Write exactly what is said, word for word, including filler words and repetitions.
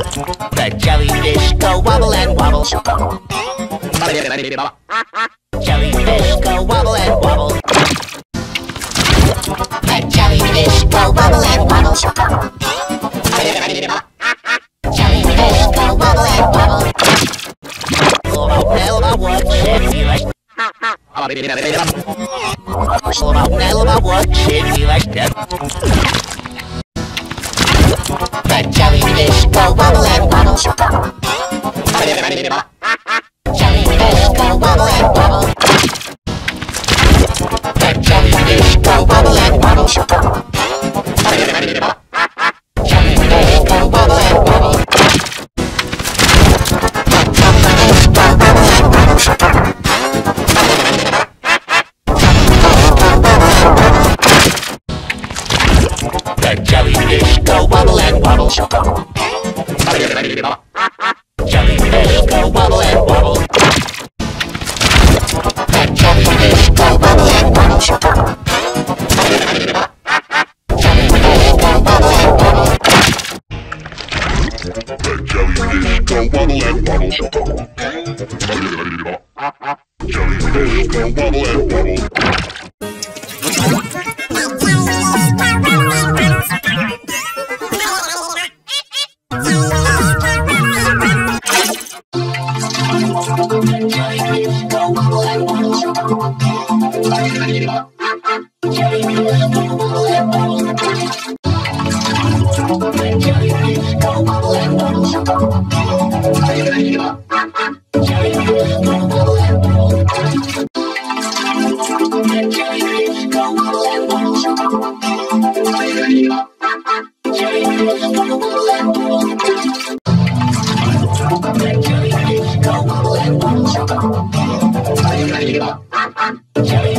The jellyfish go wobble and wobble. Jellyfish go wobble and wobble. The jellyfish go wobble and wobble. Jellyfish go wobble and wobble. Oh, Nelma, what should be like? Oh, Nelma, what should be like that? The jellyfish go wobble and wobble. Jellyfish go wobble and wobble. The jellyfish go wobble and wobble. Jellyfish go wobble and wobble. The jellyfish go wobble and wobble. Jellyfish go wobble and wobble. The jellyfish go wobble and wobble. Jellyfish go wobble and wobble. The jellyfish go wobble and wobble. Jellyfish go wobble and wobble. Jelly